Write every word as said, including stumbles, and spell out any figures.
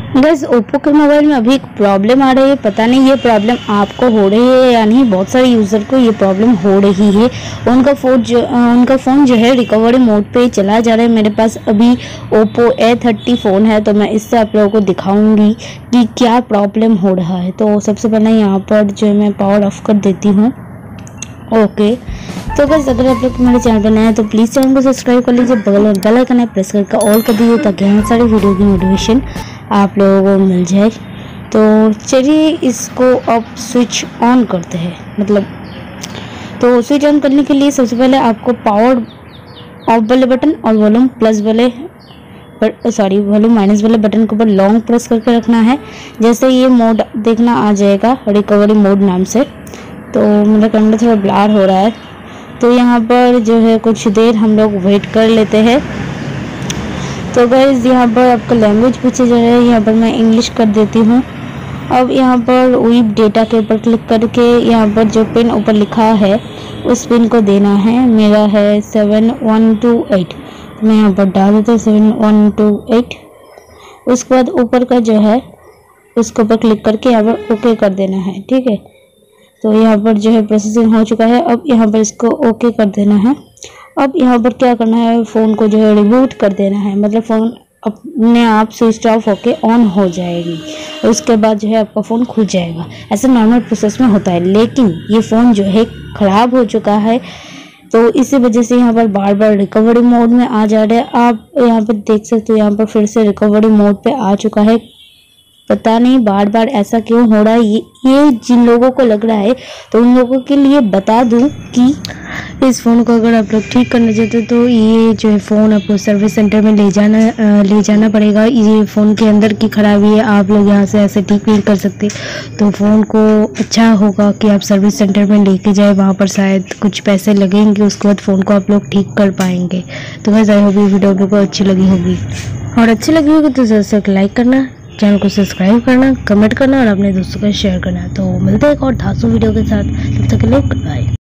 Guys Oppo के mobile में अभी एक प्रॉब्लम आ रही है, पता नहीं ये प्रॉब्लम आपको हो रही है या नहीं। बहुत सारे यूज़र को ये प्रॉब्लम हो रही है। उनका फ़ोन जो उनका फ़ोन जो है रिकवरी मोड पे चला जा रहा है। मेरे पास अभी ओप्पो ए थर्टी फ़ोन है, तो मैं इससे आप लोगों को दिखाऊंगी कि क्या प्रॉब्लम हो रहा है। तो सबसे पहले यहाँ पर जो मैं पावर ऑफ कर देती हूँ। ओके तो गाइस अगर आप लोग मेरे चैनल पर नए हैं तो प्लीज़ चैनल को सब्सक्राइब कर लीजिए, बगल में बेल आइकन है प्रेस करके ऑल कर दीजिए ताकि हर सारी वीडियो की नोटिफिकेशन आप लोगों को मिल जाए। तो चलिए इसको अब स्विच ऑन करते हैं। मतलब तो स्विच ऑन करने के लिए सबसे पहले आपको पावर ऑफ वाले बटन और वॉल्यूम प्लस वाले सॉरी वॉल्यूम माइनस वाले बटन के ऊपर लॉन्ग प्रेस करके रखना है। जैसे ये मोड देखना आ जाएगा रिकवरी मोड नाम से। तो मेरा कैमरा थोड़ा ब्लर हो रहा है, तो यहाँ पर जो है कुछ देर हम लोग वेट कर लेते हैं। तो गाइस यहाँ पर आपका लैंग्वेज पूछे जा रहा है, यहाँ पर मैं इंग्लिश कर देती हूँ। अब यहाँ पर वीप डेटा के ऊपर क्लिक करके यहाँ पर जो पिन ऊपर लिखा है उस पिन को देना है। मेरा है सेवन वन टू एट, तो मैं यहाँ पर डाल देती हूँ सेवन वन टू एट। उसके बाद ऊपर का जो है उसके ऊपर क्लिक करके यहाँ पर ओके कर देना है। ठीक है, तो यहाँ पर जो है प्रोसेसिंग हो चुका है। अब यहाँ पर इसको ओके कर देना है। अब यहाँ पर क्या करना है, फ़ोन को जो है रिबूट कर देना है। मतलब फ़ोन अपने आप स्विच ऑफ होके ऑन हो जाएगी, उसके बाद जो है आपका फ़ोन खुल जाएगा। ऐसा नॉर्मल प्रोसेस में होता है, लेकिन ये फ़ोन जो है ख़राब हो चुका है, तो इसी वजह से यहाँ पर बार बार रिकवरी मोड में आ जा रहा है। आप यहाँ पर देख सकते हो, यहाँ पर फिर से रिकवरी मोड पे आ चुका है। पता नहीं बार बार ऐसा क्यों हो रहा है। ये, ये जिन लोगों को लग रहा है तो उन लोगों के लिए बता दूं कि इस फ़ोन को अगर आप लोग ठीक करना चाहते हो तो ये जो है फ़ोन आपको सर्विस सेंटर में ले जाना ले जाना पड़ेगा। ये फ़ोन के अंदर की खराबी है, आप लोग यहाँ से ऐसे ठीक नहीं कर सकते। तो फ़ोन को अच्छा होगा कि आप सर्विस सेंटर में लेके जाए, वहाँ पर शायद कुछ पैसे लगेंगे, उसके बाद फ़ोन को आप लोग ठीक कर पाएंगे। तो गाइस आई होप ये वीडियो आप लोग को अच्छी लगी होगी, और अच्छी लगी होगी तो ज़रूर से लाइक करना, चैनल को सब्सक्राइब करना, कमेंट करना और अपने दोस्तों को शेयर करना। तो मिलते हैं एक और धांसू वीडियो के साथ, तब तक के लिए गुड बाय।